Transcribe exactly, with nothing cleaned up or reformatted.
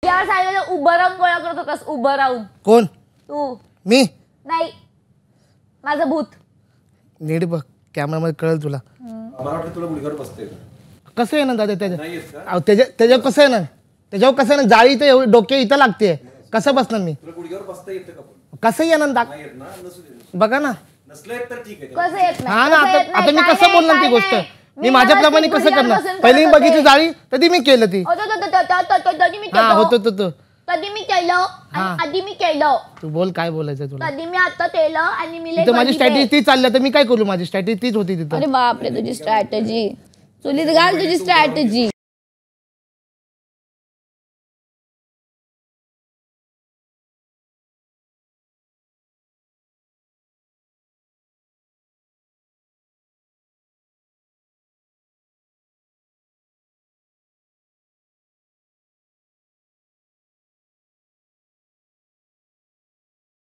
यार सांगितलं उभं राहून गोळा करत होतास, उभं राहून. कोण? तू. मी नाही, माझं भूत. नीट बघ, कॅमेरामध्ये कळेल तुला. मला वाटतं तुला गुडघ्यावर बसते. कसं आहे ना दादा त्याच्या त्याच्या त्याच्यावर कसं आहे ना त्याच्यावर कसं आहे ना जाळी तर एवढी डोके इथं लागते. कसं बसणार मी? तुला गुडघ्यावर बसता येतं का? कसं येणार दाख बघा ना. नसले तर ठीक आहे. कसं येत नाही? हा ना, आता आता मी कसं बोलणार ती गोष्ट? मी माझ्याप्रमाणे कसं करणार? पहिली मी बघितली जाळी कधी मी केलं ती. हा होतो तो तो कधी मी केलं, आधी मी केलं. तू बोल काय बोलायचं तुला. कधी मी आता केलं आणि मी तिथं माझी स्ट्रॅटेजी तीच चालली, तर मी काय करू? माझी स्ट्रॅटेजी तीच होती तिथं. अरे बापरे, तुझी स्ट्रॅटेजी चुलीत घाल, तुझी स्ट्रॅटेजी.